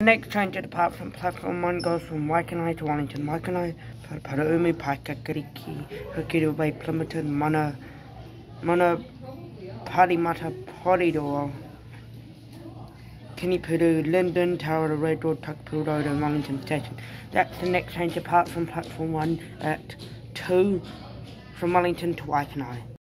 The next train to depart from platform 1 goes from Waikanae to Wellington. Waikanae, Paraparaumu, Paikakiriki, Hokiru Bay, Plymouth, Mana Parimata, Poridoa, Kinipuru, Linden, Tower Red Road, Tuckpool Road and Wellington Station. That's the next train to depart from platform 1 at 2 from Wellington to Waikanae.